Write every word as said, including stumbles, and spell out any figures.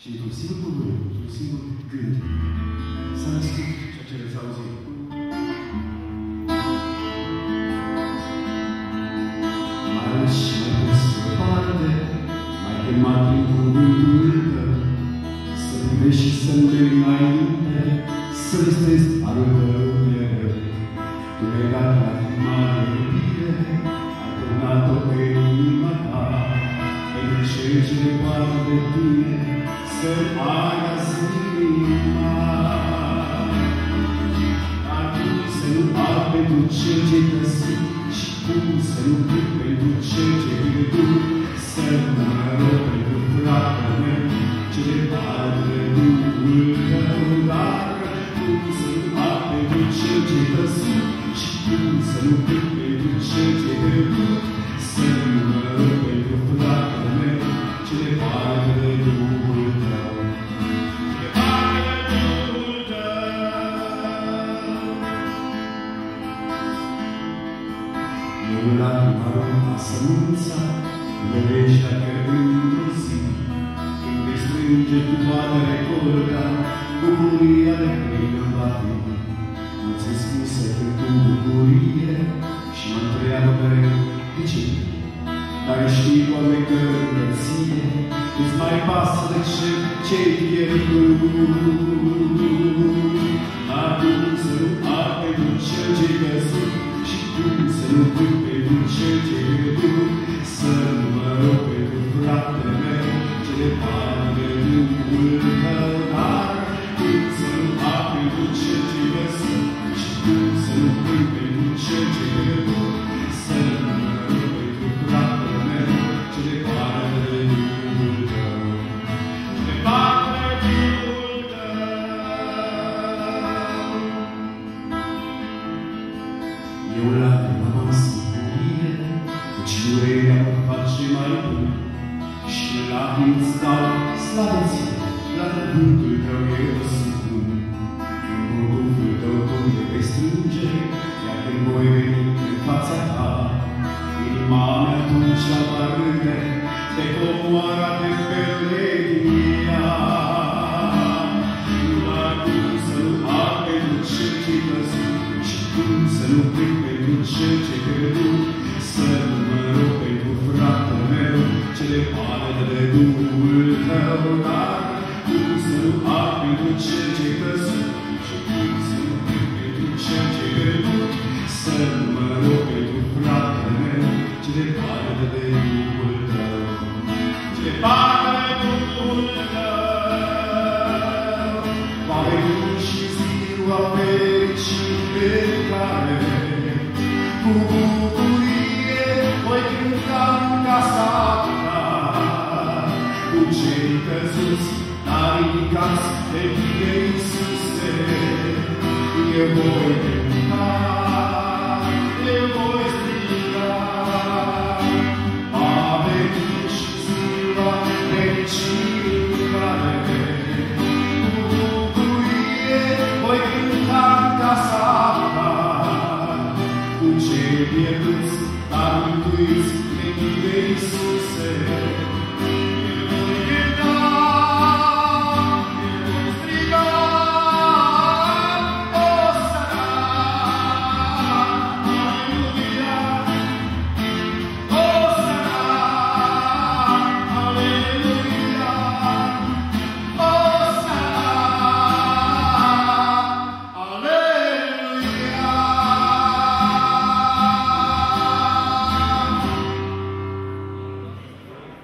Și într-un singur cuvânt, într-un singur gând, s-a născut ceea ce veți auzi. Mai ales și mai pus departe, mai chemat prin cuvântul tău, să privești și să-mi vei înainte, să vestezi harul tău mereu. Tu mi-ai dat la mare iubire, ai turnat-o pe inima ta, pentru cei ce departe de tine, să-mi ai azi inima. Dar tu să nu ai pentru cel ce-ai găsit, și tu să nu plec pentru cel ce-ai pierdut, să nu mă rog pentru fratele meu, ce departe de Duhul tău. Dar tu să nu ai pentru cel ce-ai găsit, și tu să nu plec pentru cel ce-ai pierdut, să nu mă rog pentru fratele meu, ce departe de Duhul tău. Eu lacrima arunca sămânța, vedești dacă într-o zi, când vei strânge tu poate recolta, bucuria de plină va fi. Nu-ți spuse când tu bucurie și mă întreabă mereu, de ce? Dar știi, Doamne, că înălție îți mai pasă de ce-i pierdut. Dar tu să nu ai pentru cel ce-i găsit, și tu să nu plâng pentru cel ce-i pierdut, să nu mă rog pentru fratele meu, ce departe de Duhul tău. Dar tu să nu ai pentru cel ce-i găsit, și tu să nu plâng pentru cel ce-i pierdut, să nu mă rog pentru fratele meu, ce departe de Duhul tău. Ce departe de Duhul tău. Eu lacrima mă scurie, căci durerea mă face mai bun, și lacrimi-ți dau slavă ție, la cuvântul tău eu supun. Când cuvântul tău tu te vei strânge, iar când voi veni în fața ta, inima mea atunci va râde de comoara de Pelenia. Numai tu să nu ai pentru cel ce-i văzut, și tu să nu plâng pentru cel ce-i pierdut, să nu mă rog pentru fratele meu, ce departe de Duhul tău. Dar tu să nu ai pentru cel ce-i văzut, și tu să nu plâng pentru cel ce-i pierdut, să nu mă rog pentru fratele meu, ce departe de Duhul tău. Ce departe de Duhul tău. Va veni și ziua fericire care, cu bucurie voi cânta în casa ta, cu cei căzuți, dar ridicați de tine, Iisuse, eu voi cânta.